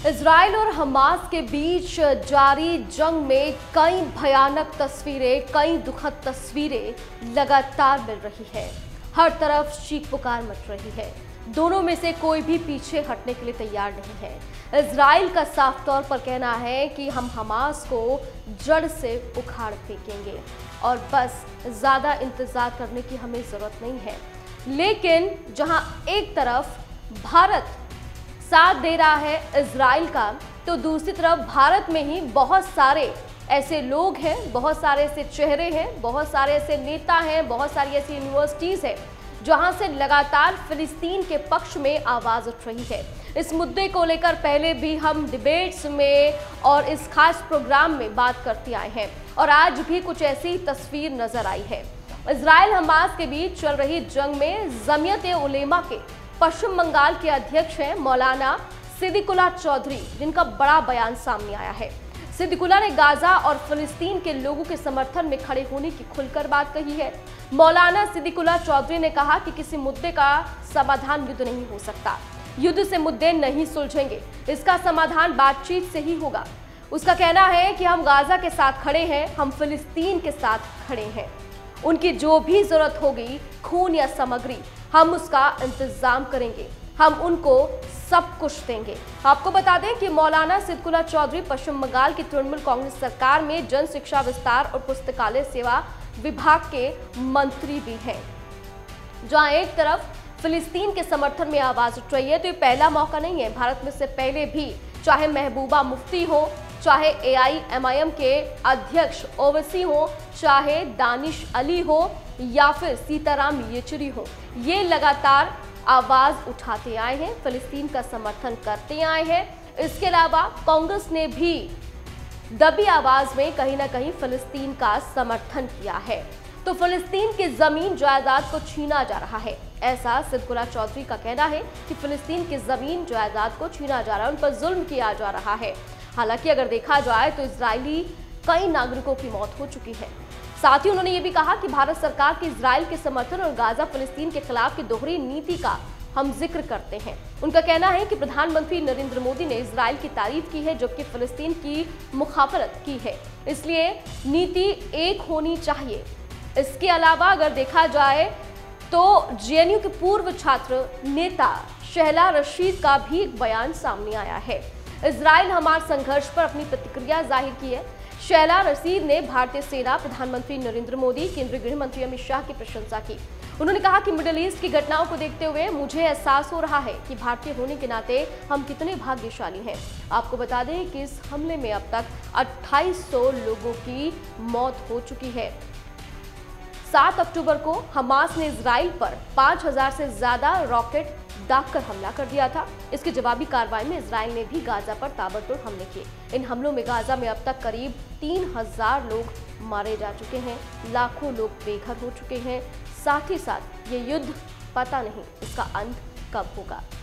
Israel और Hamas के बीच जारी जंग में कई भयानक तस्वीरें, कई दुखद तस्वीरें लगातार मिल रही है। हर तरफ चीख पुकार मच रही है। दोनों में से कोई भी पीछे हटने के लिए तैयार नहीं है। इजराइल का साफ तौर पर कहना है कि हम हमास को जड़ से उखाड़ फेंकेंगे और बस ज्यादा इंतजार करने की हमें जरूरत नहीं है। लेकिन जहां एक तरफ भारत साथ दे रहा है इजराइल का, तो दूसरी तरफ भारत में ही बहुत सारे ऐसे लोग हैं, बहुत सारे ऐसे चेहरे हैं, बहुत सारे ऐसे नेता हैं, बहुत सारी ऐसी यूनिवर्सिटीज हैं जहां से लगातार फिलिस्तीन के पक्ष में आवाज उठ रही है। इस मुद्दे को लेकर पहले भी हम डिबेट्स में और इस खास प्रोग्राम में बात करते आए हैं और आज भी कुछ ऐसी तस्वीर नजर आई है। इजराइल हमास के बीच चल रही जंग में जमीयत-ए-उलेमा के पश्चिम बंगाल के अध्यक्ष हैं मौलाना सिद्दीकुल्लाह चौधरी, जिनका बड़ा बयान सामने आया है। सिद्दीकुल्लाह ने गाजा और फिलिस्तीन के लोगों के समर्थन में खड़े होने की खुलकर बात कही है। मौलाना सिद्दीकुल्लाह चौधरी ने कहा कि किसी मुद्दे का समाधान युद्ध नहीं हो सकता, युद्ध से मुद्दे नहीं सुलझेंगे, इसका समाधान बातचीत से ही होगा। उसका कहना है कि हम गाजा के साथ खड़े हैं, हम फिलिस्तीन के साथ खड़े हैं, उनकी जो भी जरूरत होगी, खून या सामग्री, हम उसका इंतजाम करेंगे, हम उनको सब कुछ देंगे। आपको बता दें कि मौलाना सिद्दीकुल्लाह चौधरी पश्चिम बंगाल की तृणमूल कांग्रेस सरकार में जन शिक्षा विस्तार और पुस्तकालय सेवा विभाग के मंत्री भी हैं। जहां एक तरफ फिलिस्तीन के समर्थन में आवाज उठ रही है, तो ये पहला मौका नहीं है। भारत में से पहले भी चाहे महबूबा मुफ्ती हो, चाहे AIMIM के अध्यक्ष ओवैसी हो, चाहे दानिश अली हो या फिर सीताराम येचुरी हो, ये लगातार आवाज उठाते आए हैं, फिलिस्तीन का समर्थन करते आए हैं। इसके अलावा कांग्रेस ने भी दबी आवाज में कहीं ना कहीं फिलिस्तीन का समर्थन किया है। तो फिलिस्तीन की जमीन जायदाद को छीना जा रहा है, ऐसा सिद्दीकुल्लाह चौधरी का कहना है कि फिलिस्तीन की जमीन जायदाद को छीना जा रहा है, उन पर जुल्म किया जा रहा है। हालांकि अगर देखा जाए तो इजरायली कई नागरिकों की मौत हो चुकी है। साथ ही उन्होंने ये भी कहा कि भारत सरकार की इजराइल के समर्थन और गाजा फिलिस्तीन के खिलाफ की दोहरी नीति का हम जिक्र करते हैं। उनका कहना है कि प्रधानमंत्री नरेंद्र मोदी ने इजराइल की तारीफ की है, जबकि फिलिस्तीन की मुखाफरत की है, इसलिए नीति एक होनी चाहिए। इसके अलावा अगर देखा जाए तो JNU के पूर्व छात्र नेता शहला रशीद का भी एक बयान सामने आया है। इजराइल हमास संघर्ष पर अपनी प्रतिक्रिया जाहिर की है। शहला रशीद ने भारतीय सेना, प्रधानमंत्री नरेंद्र मोदी, केंद्रीय गृह मंत्री अमित शाह की प्रशंसा की। उन्होंने कहा कि मिडिल ईस्ट की घटनाओं को देखते हुए मुझे एहसास हो रहा है कि भारतीय होने के नाते हम कितने भाग्यशाली हैं। आपको बता दें कि इस हमले में अब तक 2800 लोगों की मौत हो चुकी है। 7 अक्टूबर को हमास ने इजराइल पर 5000 से ज्यादा रॉकेट दागकर हमला कर दिया था। इसकी जवाबी कार्रवाई में इजराइल ने भी गाजा पर ताबड़तोड़ हमले किए। इन हमलों में गाजा में अब तक करीब 3000 लोग मारे जा चुके हैं, लाखों लोग बेघर हो चुके हैं। साथ ही साथ ये युद्ध पता नहीं इसका अंत कब होगा।